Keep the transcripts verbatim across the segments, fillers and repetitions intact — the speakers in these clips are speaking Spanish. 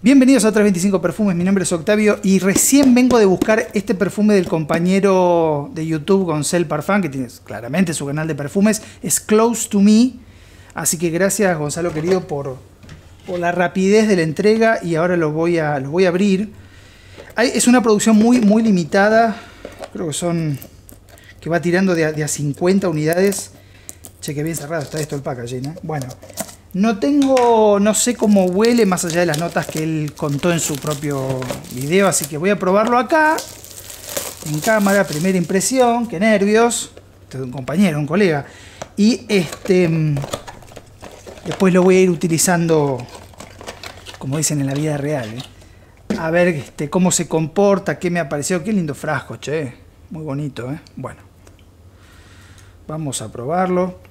Bienvenidos a trescientos veinticinco Perfumes, mi nombre es Octavio y recién vengo de buscar este perfume del compañero de YouTube Gonzalo Parfum, que tiene claramente su canal de perfumes, es Close to Me, así que gracias Gonzalo querido por, por la rapidez de la entrega y ahora lo voy a, lo voy a abrir. Hay, es una producción muy, muy limitada, creo que son, que va tirando de a, de a cincuenta unidades. Che, que bien cerrado está esto el packaging, ¿eh? Bueno. No tengo, no sé cómo huele más allá de las notas que él contó en su propio video, así que voy a probarlo acá, en cámara, primera impresión, qué nervios. Este es un compañero, un colega. Y este, después lo voy a ir utilizando, como dicen en la vida real, ¿eh? A ver este, cómo se comporta, qué me apareció. Qué lindo frasco, che. Muy bonito, ¿eh? Bueno, vamos a probarlo.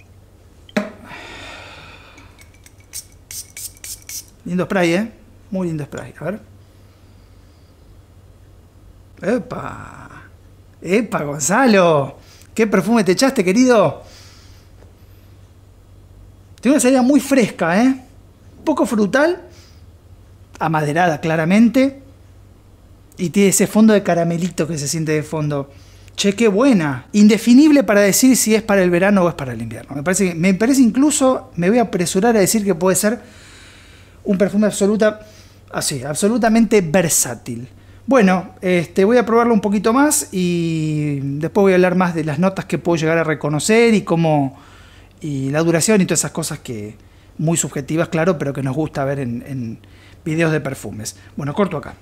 Lindo spray, ¿eh? Muy lindo spray. A ver. ¡Epa! ¡Epa, Gonzalo! ¿Qué perfume te echaste, querido? Tiene una salida muy fresca, ¿eh? Un poco frutal. Amaderada, claramente. Y tiene ese fondo de caramelito que se siente de fondo. Che, qué buena. Indefinible para decir si es para el verano o es para el invierno. Me parece, me parece incluso, me voy a apresurar a decir que puede ser un perfume absoluta, así, absolutamente versátil. Bueno, este, voy a probarlo un poquito más y después voy a hablar más de las notas que puedo llegar a reconocer y cómo, y la duración y todas esas cosas que muy subjetivas, claro, pero que nos gusta ver en, en videos de perfumes. Bueno, corto acá.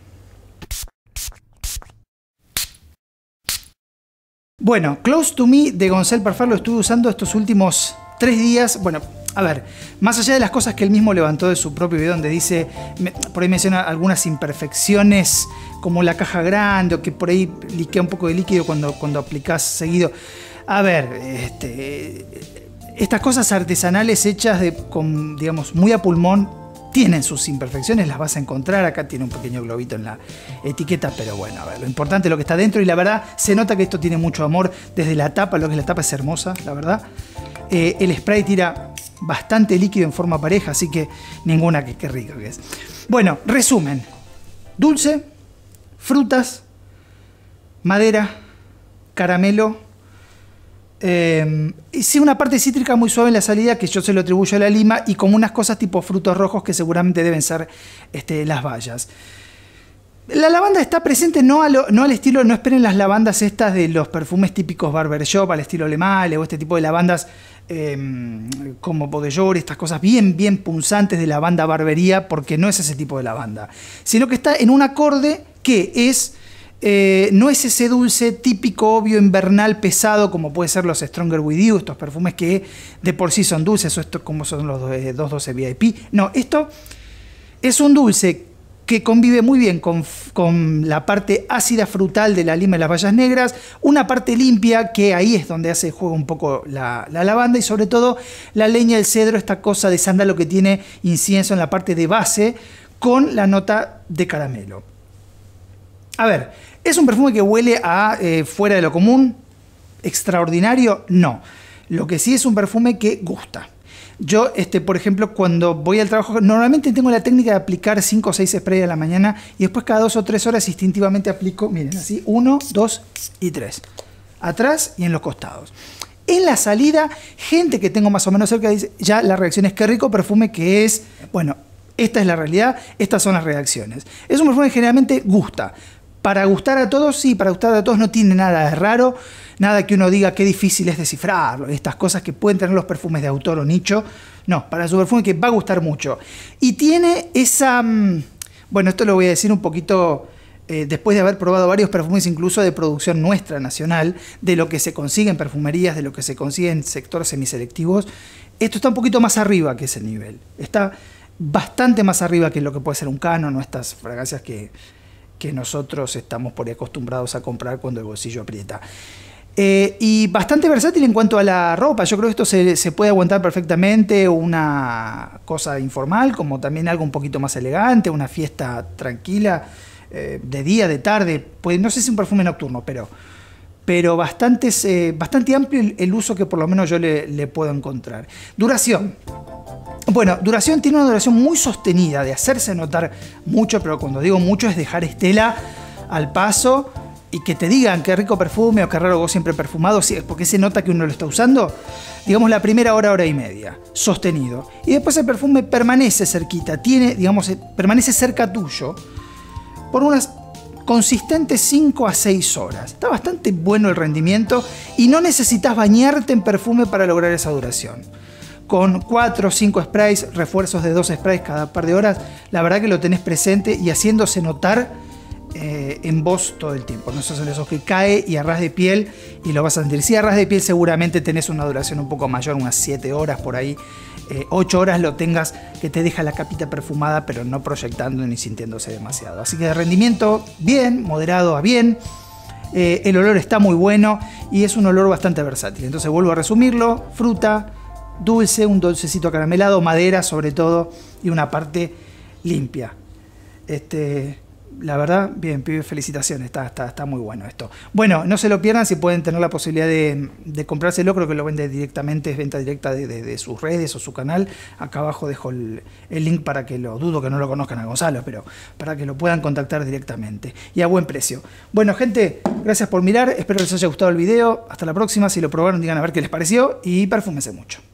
Bueno, Close to Me de Gonzalo Parfum lo estuve usando estos últimos tres días. Bueno, a ver, más allá de las cosas que él mismo levantó de su propio video donde dice, por ahí menciona algunas imperfecciones como la caja grande o que por ahí liquea un poco de líquido cuando, cuando aplicás seguido. A ver, este, estas cosas artesanales hechas de, con, digamos, muy a pulmón tienen sus imperfecciones, las vas a encontrar. Acá tiene un pequeño globito en la etiqueta, pero bueno, a ver, lo importante es lo que está dentro y la verdad se nota que esto tiene mucho amor desde la tapa. Lo que es la tapa es hermosa, la verdad. Eh, el spray tira bastante líquido en forma pareja, así que ninguna que, que rico que es. Bueno, resumen. Dulce, frutas, madera, caramelo. Eh, sí, una parte cítrica muy suave en la salida que yo se lo atribuyo a la lima y como unas cosas tipo frutos rojos que seguramente deben ser este, las bayas. La lavanda está presente, no, a lo, no al estilo, no esperen las lavandas estas de los perfumes típicos barbershop, al estilo Le Male o este tipo de lavandas eh, como Eau de Jour, estas cosas bien, bien punzantes de lavanda barbería, porque no es ese tipo de lavanda, sino que está en un acorde que es, eh, no es ese dulce típico, obvio, invernal, pesado, como puede ser los Stronger With You, estos perfumes que de por sí son dulces, o estos como son los doscientos doce V I P. No, esto es un dulce que convive muy bien con, con la parte ácida frutal de la lima y las bayas negras, una parte limpia que ahí es donde hace juego un poco la, la lavanda y sobre todo la leña del cedro, esta cosa de sándalo que tiene incienso en la parte de base con la nota de caramelo. A ver, ¿es un perfume que huele a eh, fuera de lo común? ¿Extraordinario? No. Lo que sí es un perfume que gusta. Yo, este, por ejemplo, cuando voy al trabajo, normalmente tengo la técnica de aplicar cinco o seis sprays a la mañana y después cada dos o tres horas instintivamente aplico, miren, así, uno, dos y tres. Atrás y en los costados. En la salida, gente que tengo más o menos cerca dice, ya la reacción es qué rico perfume que es. Bueno, esta es la realidad, estas son las reacciones. Es un perfume que generalmente gusta. Para gustar a todos, sí, para gustar a todos no tiene nada de raro, nada que uno diga qué difícil es descifrarlo, estas cosas que pueden tener los perfumes de autor o nicho. No, para su perfume que va a gustar mucho. Y tiene esa, bueno, esto lo voy a decir un poquito eh, después de haber probado varios perfumes incluso de producción nuestra, nacional, de lo que se consigue en perfumerías, de lo que se consigue en sectores semiselectivos. Esto está un poquito más arriba que ese nivel. Está bastante más arriba que lo que puede ser un Canon o estas fragancias que... que nosotros estamos por ahí acostumbrados a comprar cuando el bolsillo aprieta. Eh, y bastante versátil en cuanto a la ropa. Yo creo que esto se, se puede aguantar perfectamente una cosa informal, como también algo un poquito más elegante, una fiesta tranquila, eh, de día, de tarde. Pues no sé si es un perfume nocturno, pero pero bastante, eh, bastante amplio el, el uso que por lo menos yo le, le puedo encontrar. Duración. Bueno, duración tiene una duración muy sostenida, de hacerse notar mucho, pero cuando digo mucho es dejar estela al paso y que te digan qué rico perfume o qué raro vos siempre perfumado, porque se nota que uno lo está usando. Digamos la primera hora, hora y media, sostenido. Y después el perfume permanece cerquita, tiene, digamos, permanece cerca tuyo por unas consistentes cinco a seis horas. Está bastante bueno el rendimiento y no necesitas bañarte en perfume para lograr esa duración. Con cuatro o cinco sprays, refuerzos de dos sprays cada par de horas, la verdad que lo tenés presente y haciéndose notar eh, en vos todo el tiempo. No sos de esos que cae y a ras de piel y lo vas a sentir. Si a ras de piel seguramente tenés una duración un poco mayor, unas siete horas por ahí. Eh, ocho horas lo tengas que te deja la capita perfumada, pero no proyectando ni sintiéndose demasiado. Así que de rendimiento bien, moderado a bien. Eh, el olor está muy bueno y es un olor bastante versátil. Entonces vuelvo a resumirlo: fruta, dulce, un dulcecito caramelado, madera sobre todo y una parte limpia. Este, la verdad, bien, pibe, felicitaciones, está, está, está muy bueno esto. Bueno, no se lo pierdan si pueden tener la posibilidad de, de comprárselo, creo que lo vende directamente, es venta directa de, de, de sus redes o su canal. Acá abajo dejo el, el link para que lo, dudo que no lo conozcan a Gonzalo, pero para que lo puedan contactar directamente y a buen precio. Bueno, gente, gracias por mirar, espero les haya gustado el video, hasta la próxima, si lo probaron digan a ver qué les pareció y perfúmense mucho.